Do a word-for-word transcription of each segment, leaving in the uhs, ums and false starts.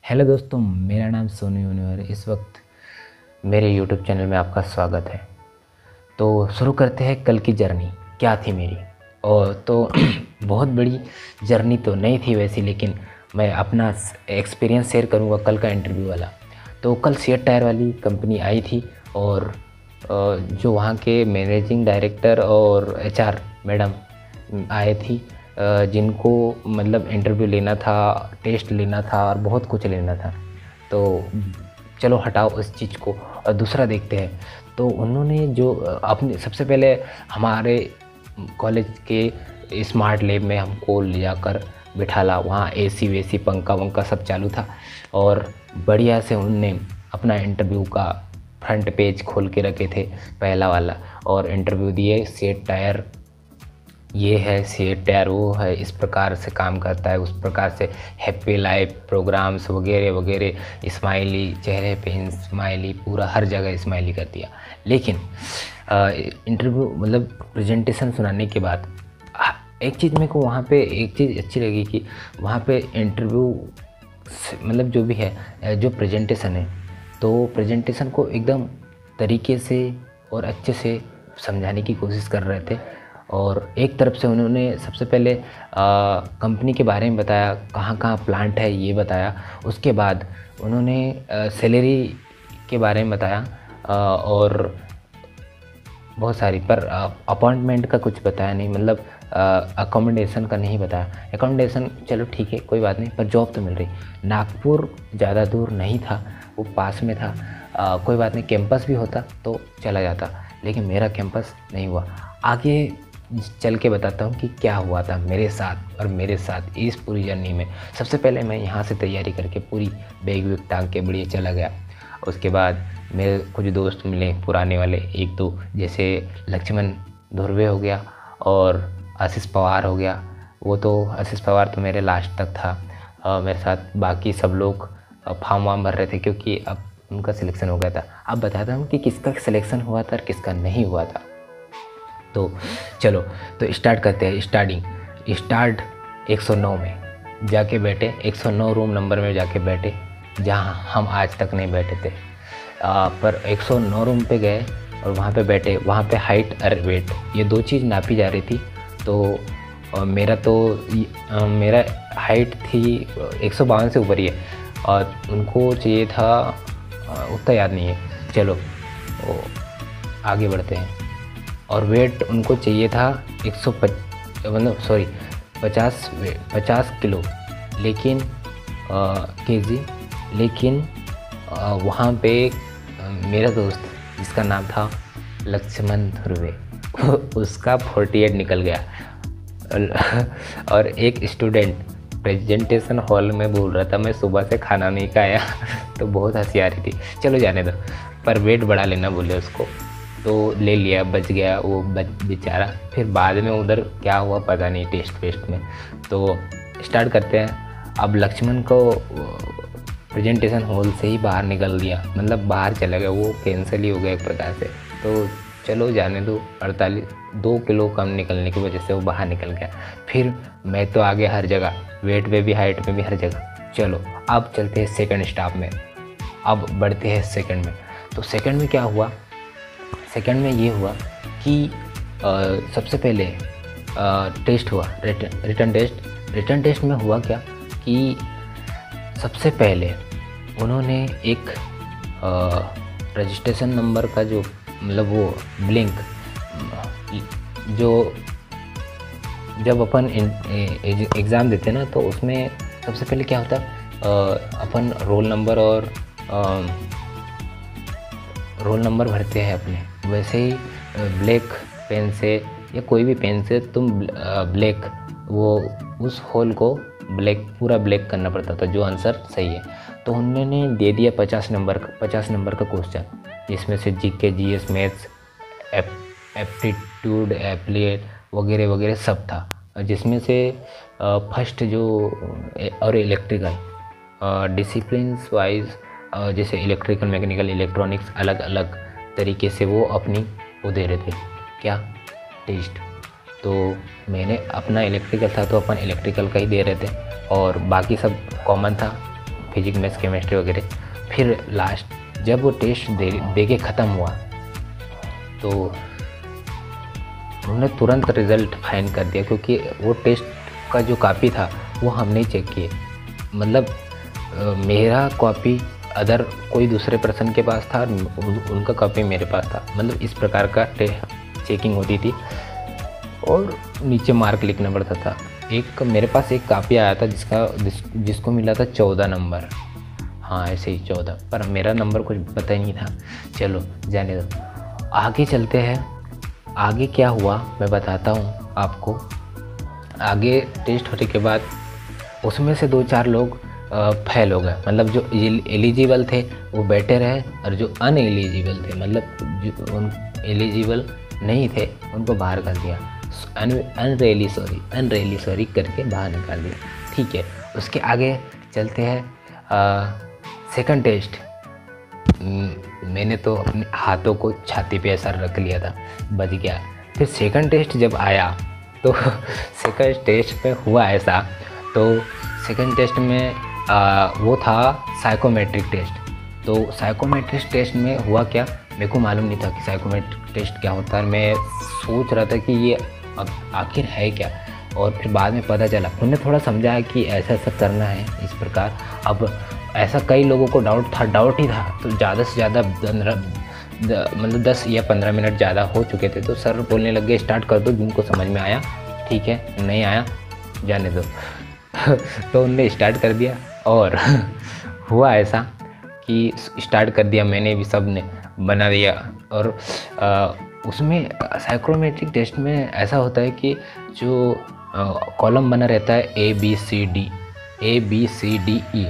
Hello दोस्तों, मेरा नाम सोनू यूनिवर। इस वक्त मेरे यूट्यूब चैनल में आपका स्वागत है। तो शुरू करते हैं कल की जर्नी क्या थी मेरी। और तो बहुत बड़ी जर्नी तो नहीं थी वैसी, लेकिन मैं अपना एक्सपीरियंस शेयर करूंगा कल का इंटरव्यू वाला। तो कल सीएट टायर वाली कंपनी आई थी और जो वहाँ के मैनेजिंग डायरेक्टर और एचआर मैडम आए थी, जिनको मतलब इंटरव्यू लेना था, टेस्ट लेना था और बहुत कुछ लेना था। तो चलो हटाओ उस चीज़ को और दूसरा देखते हैं। तो उन्होंने जो अपने सबसे पहले हमारे कॉलेज के स्मार्ट लैब में हमको ले जाकर बिठाला। वहाँ एसी वेसी पंखा वंखा सब चालू था और बढ़िया से उन्होंने अपना इंटरव्यू का फ्रंट पेज खोल के रखे थे, पहला वाला, और इंटरव्यू दिए। सीएट टायर ये है, सीएट टायर वो है, इस प्रकार से काम करता है, उस प्रकार से हैप्पी लाइफ प्रोग्राम्स वगैरह वगैरह, स्माइली चेहरे पे स्माइली, पूरा हर जगह स्माइली कर दिया। लेकिन इंटरव्यू मतलब प्रेजेंटेशन सुनाने के बाद एक चीज़ मेरे को वहाँ पे एक चीज़ अच्छी लगी कि वहाँ पे इंटरव्यू मतलब जो भी है, जो प्रेजेंटेशन है, तो प्रेजेंटेशन को एकदम तरीके से और अच्छे से समझाने की कोशिश कर रहे थे। और एक तरफ से उन्होंने सबसे पहले कंपनी के बारे में बताया, कहाँ कहाँ प्लांट है ये बताया। उसके बाद उन्होंने सैलरी के बारे में बताया आ, और बहुत सारी, पर अपॉइंटमेंट का कुछ बताया नहीं, मतलब अकोमोडेशन का नहीं बताया। अकोमोडेशन चलो ठीक है, कोई बात नहीं, पर जॉब तो मिल रही। नागपुर ज़्यादा दूर नहीं था, वो पास में था। आ, कोई बात नहीं, कैंपस भी होता तो चला जाता, लेकिन मेरा कैंपस नहीं हुआ। आगे चल के बताता हूँ कि क्या हुआ था मेरे साथ और मेरे साथ इस पूरी जर्नी में। सबसे पहले मैं यहाँ से तैयारी करके पूरी बैग वैग टांग के बढ़िया चला गया। उसके बाद मेरे कुछ दोस्त मिले पुराने वाले, एक दो, जैसे लक्ष्मण धुर्वे हो गया और आशीष पवार हो गया। वो तो आशीष पवार तो मेरे लास्ट तक था और मेरे साथ बाकी सब लोग फॉर्म वार्म भर रहे थे, क्योंकि अब उनका सिलेक्शन हो गया था। अब बताता हूँ कि किसका सिलेक्शन हुआ था और किसका नहीं हुआ था। तो चलो तो स्टार्ट करते हैं। स्टार्टिंग स्टार्ट एक सौ नौ में जाके बैठे, एक सौ नौ रूम नंबर में जाके बैठे, जहाँ हम आज तक नहीं बैठे थे। आ, पर एक सौ नौ रूम पे गए और वहाँ पे बैठे। वहाँ पे हाइट और वेट ये दो चीज़ नापी जा रही थी। तो आ, मेरा तो आ, मेरा हाइट थी एक सौ बावन से ऊपर ही है और उनको चाहिए था, उतना याद नहीं है, चलो वो आगे बढ़ते हैं। और वेट उनको चाहिए था एक सौ मतलब सॉरी पचास पचास किलो, लेकिन केजी। लेकिन आ, वहाँ पे आ, मेरा दोस्त जिसका नाम था लक्ष्मण धुर्वे उसका अड़तालीस निकल गया। और एक स्टूडेंट प्रेजेंटेशन हॉल में बोल रहा था मैं सुबह से खाना नहीं खाया तो बहुत हंसी आ रही थी। चलो जाने दो, पर वेट बढ़ा लेना बोले उसको, तो ले लिया, बच गया वो बेचारा। फिर बाद में उधर क्या हुआ पता नहीं, टेस्ट वेस्ट में। तो स्टार्ट करते हैं। अब लक्ष्मण को प्रेजेंटेशन हॉल से ही बाहर निकल दिया, मतलब बाहर चला गया, वो कैंसिल ही हो गया एक प्रकार से। तो चलो जाने दो, अड़तालीस दो किलो कम निकलने की वजह से वो बाहर निकल गया। फिर मैं तो आगे हर जगह, वेट में भी हाइट में भी हर जगह। चलो अब चलते हैं सेकंड स्टॉप में, अब बढ़ते हैं सेकंड में। तो सेकंड में क्या हुआ, सेकंड में ये हुआ कि आ, सबसे पहले आ, टेस्ट हुआ, रिटर्न टेस्ट। रिटर्न टेस्ट में हुआ क्या कि सबसे पहले उन्होंने एक रजिस्ट्रेशन नंबर का जो मतलब वो ब्लिंक, जो जब अपन एग्ज़ाम देते ना तो उसमें सबसे पहले क्या होता है, अपन रोल नंबर और आ, रोल नंबर भरते हैं अपने। वैसे ही ब्लैक पेन से या कोई भी पेन से तुम ब्लैक, वो उस होल को ब्लैक, पूरा ब्लैक करना पड़ता था जो आंसर सही है। तो उन्होंने दे दिया पचास नंबर का पचास नंबर का क्वेश्चन, जिसमें से जीके, जीएस, मैथ्स, एप्टीट्यूड, एप्लीट वगैरह वगैरह सब था। जिसमें से फर्स्ट जो और इलेक्ट्रिकल डिसिप्लिन्स वाइज, जैसे इलेक्ट्रिकल, मैकेनिकल, इलेक्ट्रॉनिक्स, अलग अलग तरीके से वो अपनी वो दे रहे थे क्या, टेस्ट। तो मैंने अपना इलेक्ट्रिकल था तो अपन इलेक्ट्रिकल का ही दे रहे थे और बाकी सब कॉमन था। फिजिक्स मैथ्स केमिस्ट्री वगैरह। फिर लास्ट जब वो टेस्ट दे दे के ख़त्म हुआ तो उन्होंने तुरंत रिज़ल्ट फाइन कर दिया, क्योंकि वो टेस्ट का जो कॉपी था वो हमने चेक किए। मतलब मेरा कॉपी अदर कोई दूसरे पर्सन के पास था, उनका कॉपी मेरे पास था। मतलब इस प्रकार का चेकिंग होती थी और नीचे मार्क लिखना पड़ता था। एक मेरे पास एक कॉपी आया था जिसका जिस, जिसको मिला था चौदह नंबर, हाँ ऐसे ही चौदह, पर मेरा नंबर कुछ पता ही नहीं था। चलो जाने दो, आगे चलते हैं। आगे क्या हुआ मैं बताता हूँ आपको। आगे टेस्ट होने के बाद उसमें से दो चार लोग फेल हो गए। मतलब जो एलिजिबल थे वो बैठे रहे और जो अनएलिजिबल थे, मतलब जो उन एलिजिबल नहीं थे उनको बाहर कर दिया। अनरियली सॉरी अनरियली सॉरी करके बाहर निकाल दिया। ठीक है, उसके आगे चलते हैं। सेकंड टेस्ट, मैंने तो अपने हाथों को छाती पे ऐसा रख लिया था, बच गया। फिर सेकंड टेस्ट जब आया तो सेकंड टेस्ट पे हुआ ऐसा, तो सेकंड टेस्ट में आ, वो था साइकोमेट्रिक टेस्ट। तो साइकोमेट्रिक टेस्ट में हुआ क्या, मेरे को मालूम नहीं था कि साइकोमेट्रिक टेस्ट क्या होता है। मैं सोच रहा था कि ये आखिर है क्या, और फिर बाद में पता चला, उन्होंने थोड़ा समझाया कि ऐसा ऐसा करना है इस प्रकार। अब ऐसा कई लोगों को डाउट था, डाउट ही था, तो ज़्यादा से ज़्यादा मतलब दस या पंद्रह मिनट ज़्यादा हो चुके थे। तो सर बोलने लग गए स्टार्ट कर दो, जिनको समझ में आया ठीक है, नहीं आया जाने दो। तो उनने स्टार्ट कर दिया और हुआ ऐसा कि स्टार्ट कर दिया मैंने भी, सब ने बना दिया। और आ, उसमें साइकोमेट्रिक टेस्ट में ऐसा होता है कि जो कॉलम बना रहता है A B C D, A B C D E,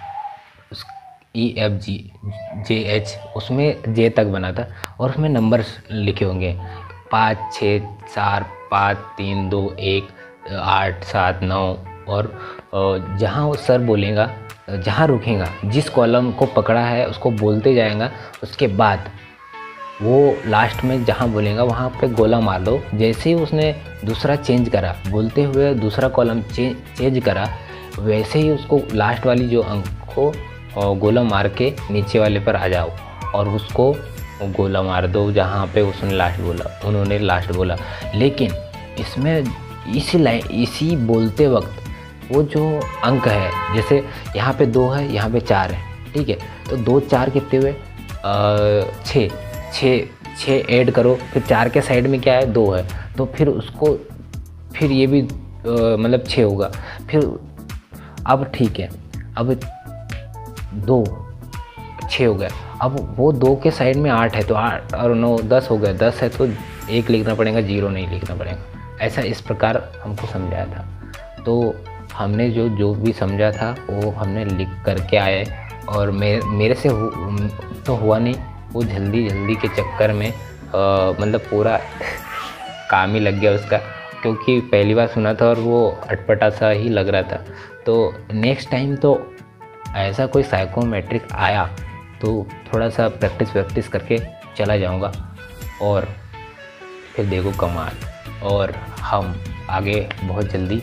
E F G J H, उसमें जे तक बना था और उसमें नंबर्स लिखे होंगे पाँच छः चार पाँच तीन दो एक आठ सात नौ। और जहाँ वो सर बोलेगा, जहाँ रुकेगा, जिस कॉलम को पकड़ा है उसको बोलते जाएगा। उसके बाद वो लास्ट में जहाँ बोलेगा वहाँ पे गोला मार दो। जैसे ही उसने दूसरा चेंज करा, बोलते हुए दूसरा कॉलम चेंज चेंज करा, वैसे ही उसको लास्ट वाली जो अंक को गोला मार के नीचे वाले पर आ जाओ और उसको गोला मार दो जहाँ पे उसने लास्ट बोला, उन्होंने लास्ट बोला। लेकिन इसमें इसी लाइन इसी बोलते वक्त वो जो अंक है, जैसे यहाँ पे दो है, यहाँ पे चार है, ठीक है, तो दो चार कितने हुए, छः छः छः ऐड करो, फिर चार के साइड में क्या है, दो है, तो फिर उसको फिर ये भी आ, मतलब छः होगा। फिर अब ठीक है, अब दो छः हो गया, अब वो दो के साइड में आठ है तो आठ और नौ दस हो गया, दस है तो एक लिखना पड़ेगा, जीरो नहीं लिखना पड़ेगा। ऐसा इस प्रकार हमको समझाया था। तो हमने जो जो भी समझा था वो हमने लिख करके आए, और मेरे मेरे से हु, तो हुआ नहीं, वो जल्दी जल्दी के चक्कर में आ, मतलब पूरा काम ही लग गया उसका, क्योंकि पहली बार सुना था और वो अटपटा सा ही लग रहा था। तो नेक्स्ट टाइम तो ऐसा कोई साइकोमेट्रिक आया तो थोड़ा सा प्रैक्टिस प्रैक्टिस करके चला जाऊंगा, और फिर देखो कमाल। और हम आगे बहुत जल्दी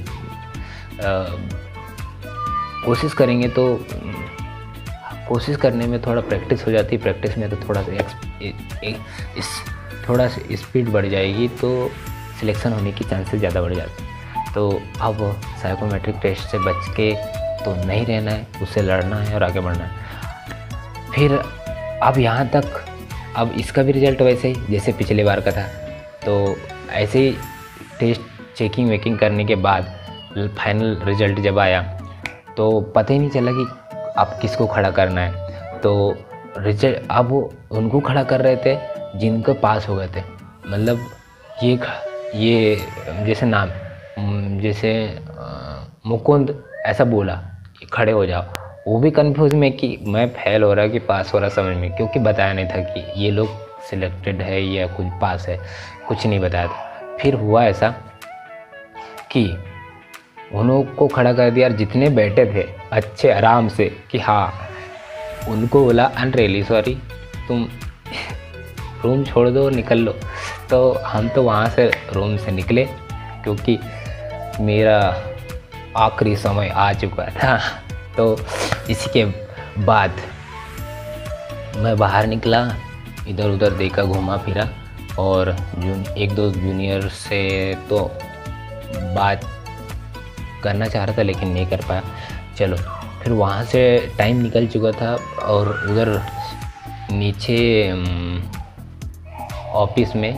कोशिश करेंगे, तो कोशिश करने में थोड़ा प्रैक्टिस हो जाती है, प्रैक्टिस में तो थोड़ा सा एक, एक, इस थोड़ा सा स्पीड बढ़ जाएगी तो सिलेक्शन होने की चांसेस ज़्यादा बढ़ जाते हैं। तो अब साइकोमेट्रिक टेस्ट से बच के तो नहीं रहना है, उससे लड़ना है और आगे बढ़ना है। फिर अब यहाँ तक, अब इसका भी रिज़ल्ट वैसे ही जैसे पिछले बार का था। तो ऐसे ही टेस्ट चेकिंग वेकिंग करने के बाद फाइनल रिज़ल्ट जब आया तो पता ही नहीं चला कि आप किसको खड़ा करना है। तो रिजल्ट अब उनको खड़ा कर रहे थे जिनको पास हो गए थे। मतलब ये ये जैसे नाम, जैसे मुकुंद ऐसा बोला खड़े हो जाओ, वो भी कंफ्यूज में कि मैं फेल हो रहा कि पास हो रहा समझ में, क्योंकि बताया नहीं था कि ये लोग सिलेक्टेड है या कुछ पास है, कुछ नहीं बताया था। फिर हुआ ऐसा कि उनको खड़ा कर दिया, जितने बैठे थे अच्छे आराम से कि हाँ, उनको बोला अनरियली सॉरी, तुम रूम छोड़ दो, निकल लो। तो हम तो वहाँ से रूम से निकले क्योंकि मेरा आखिरी समय आ चुका था। तो इसी के बाद मैं बाहर निकला, इधर उधर देखा, घूमा फिरा और जून एक दो जूनियर से तो बात करना चाह रहा था लेकिन नहीं कर पाया। चलो फिर वहाँ से टाइम निकल चुका था और उधर नीचे ऑफिस में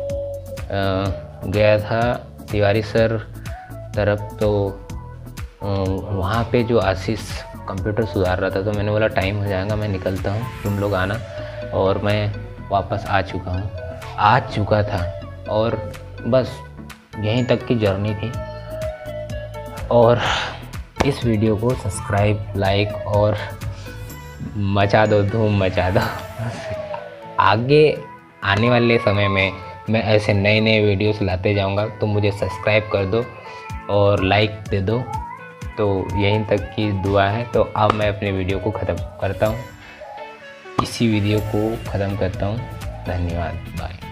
आ, गया था तिवारी सर तरफ। तो वहाँ पे जो आशीष कंप्यूटर सुधार रहा था, तो मैंने बोला टाइम हो जाएगा, मैं निकलता हूँ, तुम लोग आना। और मैं वापस आ चुका हूँ, आ चुका था और बस यहीं तक की जर्नी थी। और इस वीडियो को सब्सक्राइब, लाइक और मचा दो, धूम मचा दो। आगे आने वाले समय में मैं ऐसे नए नए वीडियोस लाते जाऊंगा, तो मुझे सब्सक्राइब कर दो और लाइक दे दो। तो यहीं तक की दुआ है। तो अब मैं अपने वीडियो को ख़त्म करता हूँ, इसी वीडियो को ख़त्म करता हूँ। धन्यवाद, बाय।